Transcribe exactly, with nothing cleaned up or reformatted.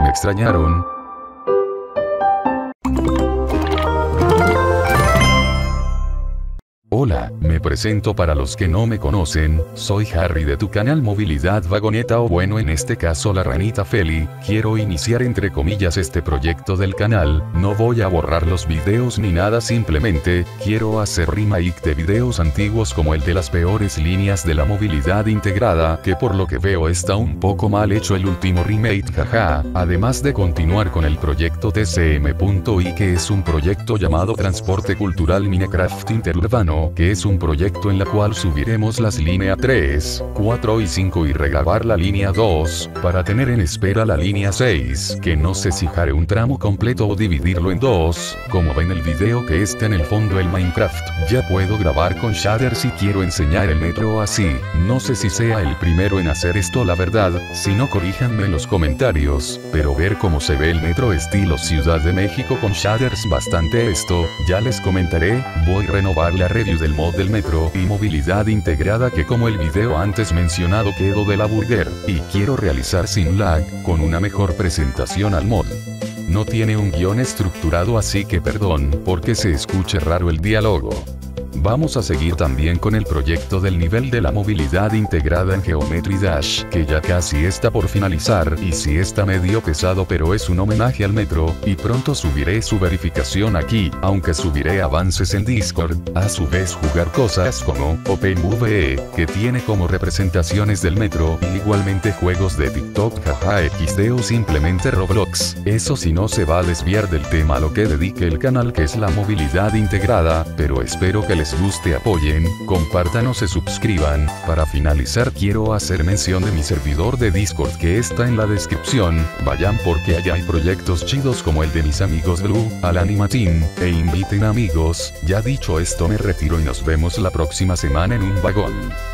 me extrañaron? Hola, me presento para los que no me conocen, soy Harry de tu canal Movilidad Vagoneta o bueno en este caso la ranita Feli. Quiero iniciar entre comillas este proyecto del canal, no voy a borrar los videos ni nada, simplemente, quiero hacer remake de videos antiguos como el de las peores líneas de la movilidad integrada, que por lo que veo está un poco mal hecho el último remake, jaja, además de continuar con el proyecto T C M.I que es un proyecto llamado Transporte Cultural Minecraft Interurbano, que es un proyecto en la cual subiremos las líneas tres, cuatro y cinco y regrabar la línea dos, para tener en espera la línea seis, que no sé si haré un tramo completo o dividirlo en dos, como ven el video que está en el fondo el Minecraft, ya puedo grabar con shader si quiero enseñar el metro así, no sé si sea el primero en hacer esto la verdad, si no corríjanme en los comentarios, pero ver cómo se ve el metro estilo Ciudad de México con shaders bastante esto, ya les comentaré, voy a renovar la review del mod del metro y movilidad integrada que como el video antes mencionado quedó de la burger, y quiero realizar sin lag, con una mejor presentación al mod. No tiene un guión estructurado así que perdón, porque se escuche raro el diálogo. Vamos a seguir también con el proyecto del nivel de la movilidad integrada en Geometry Dash, que ya casi está por finalizar, y sí está medio pesado pero es un homenaje al metro, y pronto subiré su verificación aquí, aunque subiré avances en Discord, a su vez jugar cosas como OpenVE, que tiene como representaciones del metro, y igualmente juegos de TikTok, jaja equis de o simplemente Roblox, eso si no se va a desviar del tema a lo que dedique el canal que es la movilidad integrada, pero espero que les guste, apoyen, compartan o se suscriban. Para finalizar quiero hacer mención de mi servidor de Discord que está en la descripción, vayan porque allá hay proyectos chidos como el de mis amigos Blue, al Anima Team, e inviten amigos. Ya dicho esto me retiro y nos vemos la próxima semana en un vagón.